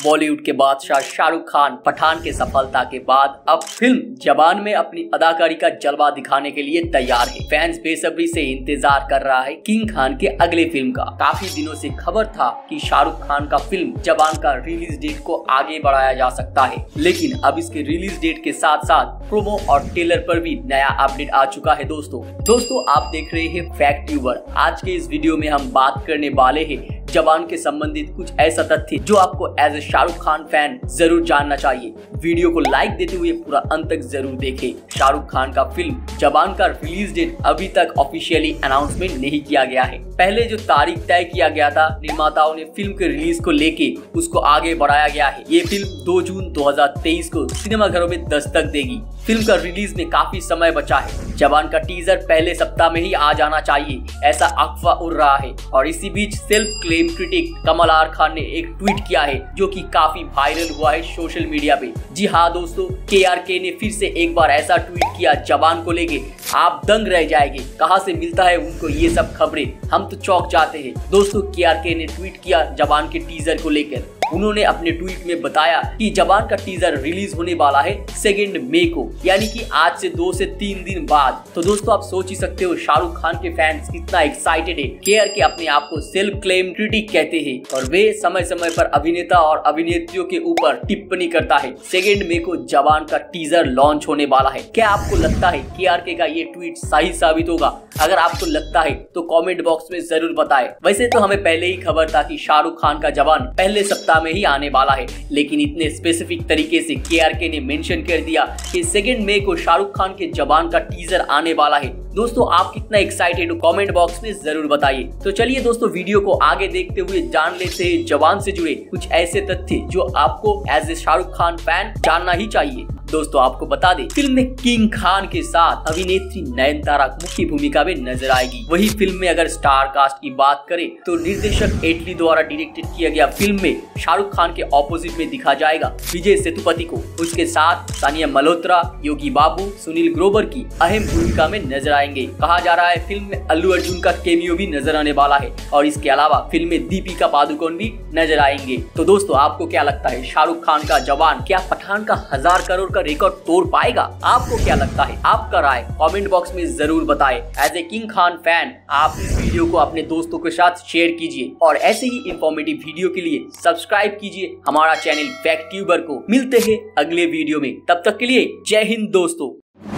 बॉलीवुड के बादशाह शाहरुख खान पठान के सफलता के बाद अब फिल्म जवान में अपनी अदाकारी का जलवा दिखाने के लिए तैयार है। फैंस बेसब्री से इंतजार कर रहा है किंग खान के अगले फिल्म का। काफी दिनों से खबर था कि शाहरुख खान का फिल्म जवान का रिलीज डेट को आगे बढ़ाया जा सकता है, लेकिन अब इसके रिलीज डेट के साथ साथ प्रोमो और ट्रेलर पर भी नया अपडेट आ चुका है। दोस्तों आप देख रहे हैं फैक्ट ट्यूबर। आज के इस वीडियो में हम बात करने वाले हैं जवान के संबंधित कुछ ऐसा तथ्य जो आपको as a Shahrukh Khan fan जरूर जानना चाहिए। वीडियो को लाइक देते हुए पूरा अंत तक जरूर देखें। शाहरुख खान का फिल्म जवान का रिलीज डेट अभी तक ऑफिशियली अनाउंसमेंट नहीं किया गया है। पहले जो तारीख तय किया गया था, निर्माताओं ने फिल्म के रिलीज को लेके उसको आगे बढ़ाया गया है। ये फिल्म 2 जून 2023 को सिनेमाघरों में दस्तक देगी। फिल्म का रिलीज में काफी समय बचा है। जवान का टीजर पहले सप्ताह में ही आ जाना चाहिए, ऐसा अफवाह उड़ रहा है। और इसी बीच self claim critic Kamal R Khan ने एक ट्वीट किया है जो कि काफी वायरल हुआ है सोशल मीडिया पे। जी हाँ दोस्तों, KRK ने फिर से एक बार ऐसा ट्वीट किया जवान को लेके, आप दंग रह जाएंगे। कहां से मिलता है उनको ये सब खबरें, हम तो चौंक जाते हैं। दोस्तों KRK ने ट्वीट किया जवान के टीजर को लेकर। उन्होंने अपने ट्वीट में बताया कि जवान का टीजर रिलीज होने वाला है 2 मई को, यानी कि आज से 2 से 3 दिन बाद। तो दोस्तों आप सोच ही सकते हो शाहरुख खान के फैंस कितना एक्साइटेड है। KRK अपने आप को सेल्फ क्लेम क्रिटिक कहते हैं और वे समय समय पर अभिनेता और अभिनेत्रियों के ऊपर टिप्पणी करता है। 2 मई को जवान का टीजर लॉन्च होने वाला है। क्या आपको लगता है KRK का ये ट्वीट सही साबित होगा? अगर आपको लगता है तो कमेंट बॉक्स में जरूर बताएं। वैसे तो हमें पहले ही खबर था कि शाहरुख खान का जवान पहले सप्ताह में ही आने वाला है, लेकिन इतने स्पेसिफिक तरीके से KRK ने मेंशन कर दिया कि 2 मई को शाहरुख खान के जवान का टीजर आने वाला है। दोस्तों आप कितना एक्साइटेड हो कमेंट बॉक्स में जरूर बताइए। तो चलिए दोस्तों वीडियो को आगे देखते हुए जान लेते हैं जवान से जुड़े कुछ ऐसे तथ्य जो आपको as a Shahrukh Khan fan जानना ही चाहिए। दोस्तों आपको बता दें, फिल्म में किंग खान के साथ अभिनेत्री नयनतारा मुख्य भूमिका में नजर आएगी। वही फिल्म में अगर स्टार कास्ट की बात करें तो निर्देशक एटली द्वारा डायरेक्टेड किया गया फिल्म में शाहरुख खान के ऑपोजिट में दिखा जाएगा विजय सेतुपति को। उसके साथ सानिया मल्होत्रा, योगी बाबू, सुनील ग्रोवर की अहम भूमिका में नजर आएंगे। कहा जा रहा है फिल्म में अल्लू अर्जुन का कैमियो भी नजर आने वाला है और इसके अलावा फिल्म में दीपिका पादुकोण भी नजर आएंगे। तो दोस्तों आपको क्या लगता है, शाहरुख खान का जवान क्या पठान का 1000 करोड़ का रिकॉर्ड तोड़ पाएगा? आपको क्या लगता है? आपका राय कमेंट बॉक्स में जरूर बताएं। As a king Khan fan आप इस वीडियो को अपने दोस्तों के साथ शेयर कीजिए और ऐसे ही इंफॉर्मेटिव वीडियो के लिए सब्सक्राइब कीजिए हमारा चैनल फैक्ट ट्यूबर को। मिलते हैं अगले वीडियो में, तब तक के लिए जय हिंद दोस्तों।